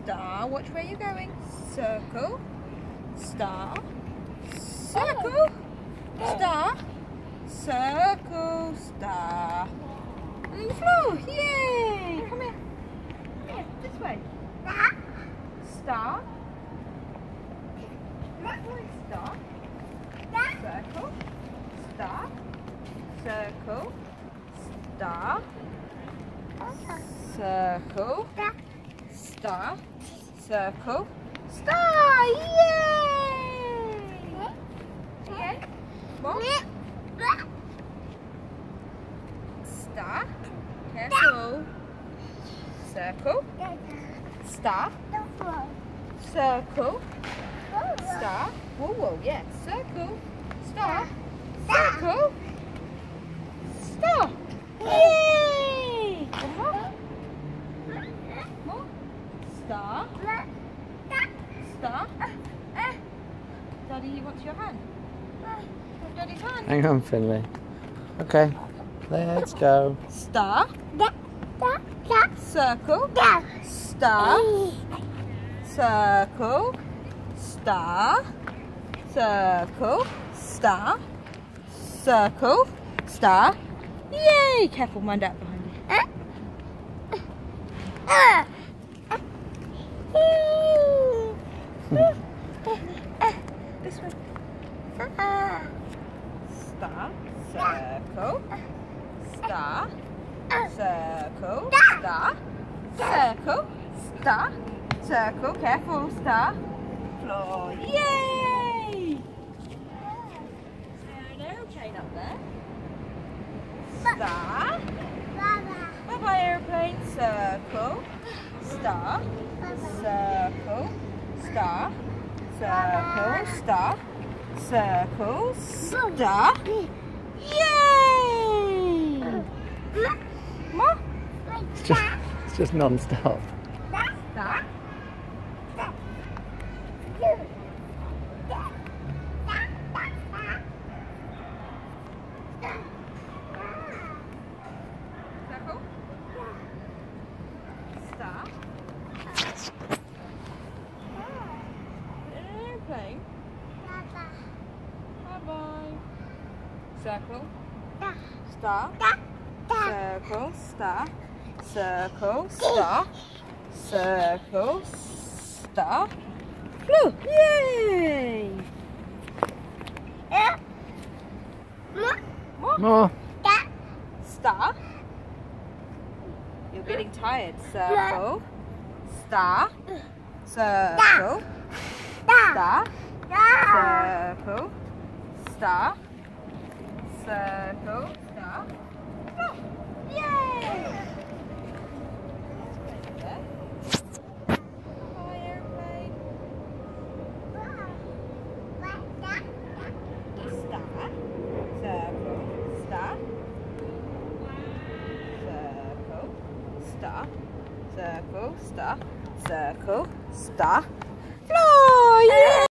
star. Watch where you're going. Circle, star, circle, star, circle, star. On the floor. Yay! Come here. Here, this way. Star. Right way, star. Circle, star, circle, star, circle, star, circle, star. Yay! Yay. More. Star. Careful. Circle. Star. Circle. Star. Whoa, whoa, yeah. Circle. Star. Circle. Star. Yay! One more. More. Star. Star. Daddy wants your hand. Want Daddy's hand? Hang on, Finley. Okay, let's go. Star. Circle. Star. Circle. Star. Circle. Star. Circle. Star. Yay! Careful, mind out behind you. This way. Star. Circle. Star. Circle. Star. Circle. Star. Circle. Careful. Star. Floor. Yay! There's an aeroplane up there. Star. Bye bye aeroplane. Circle. Star. Circle. Star. Circle. Star. Circle. Star. Yay! More. It's just non-stop. Star. Circle. Star. Airplane. Bye bye. Circle. Star. Circle. Star. Circle. Star. Circle. Star. Blue. Yay! More. Star. You're getting tired. Circle. Star. Circle. Star. Circle. Star. Circle. Star. Oh, yay! Bye, airplane. Star. Circle. Star. Circle. Star. Circle. Star. Circle. Star. Floor! Yeah!